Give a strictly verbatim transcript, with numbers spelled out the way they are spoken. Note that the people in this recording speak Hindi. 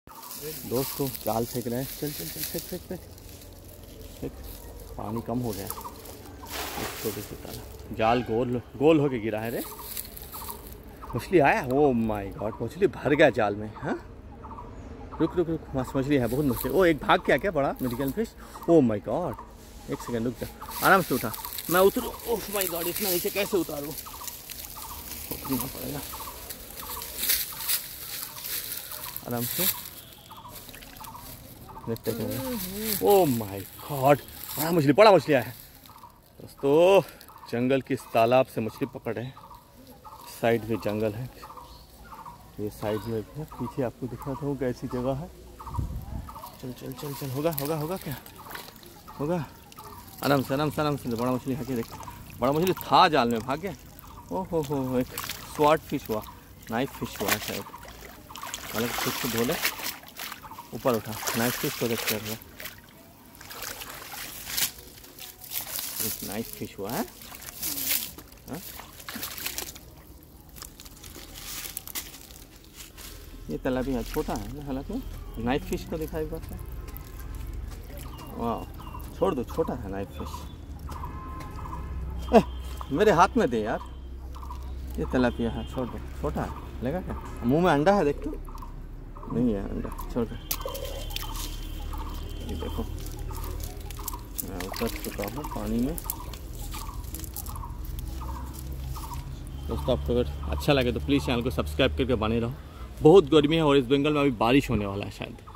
दोस्त को जाल फेंक रहे हैं। चल चल चल फेंक फेंक फेंक फेंक। पानी कम हो गया। इसको देखो ताला जाल गोल गोल होके गिरा है रे। मछली आया। ओ माय गॉड, मछली भर गया जाल में। हाँ रुक रुक रुक, मस्त मछली है, बहुत मछली। ओ एक भाग क्या क्या बड़ा medical fish. Oh my god, एक सेकंड रुक जा, आराम से उठा। मैं उतरूँ। ओह माय गॉड, इतना नीचे कैसे उतारूँ, उतरना पड़ेगा आराम से। देखते हैं। ओ माय गॉड, बड़ा मछली बड़ा मछली आया है दोस्तों। जंगल की इस तालाब से मछली पकड़ रहे हैं। साइड में जंगल है, ये साइड में है, पीछे आपको दिखा था वो कैसी जगह है। चल चल चल चल, होगा होगा होगा क्या होगा। आराम से आराम से आराम से। बड़ा मछली है, देख बड़ा मछली था जाल में, भाग गया। ओह हो हो, एक स्वॉट फिश हुआ, नाइफ फिश हुआ शायद। अलग फिश को धो ले, ऊपर उठा। नाइफ फिश को देखते हुए एक नाइफ फिश हुआ है। हा? ये तालाब यहाँ छोटा है ना, हालांकि नाइफ फिश को दिखा एक बार से। वाह, छोड़ दो, छोटा है नाइफ फिश। ए, मेरे हाथ में दे यार, ये तालाब यहाँ छोड़ दो, छोटा है, लेगा क्या। मुंह में अंडा है, देख तो नहीं है अंडा, छोड़ दो। ये देखो मैं उतर चुका हूँ पानी में। दोस्तों आपको अगर अच्छा लगे तो प्लीज़ चैनल को सब्सक्राइब करके बने रहो। बहुत गर्मी है और इस बंगाल में अभी बारिश होने वाला है शायद।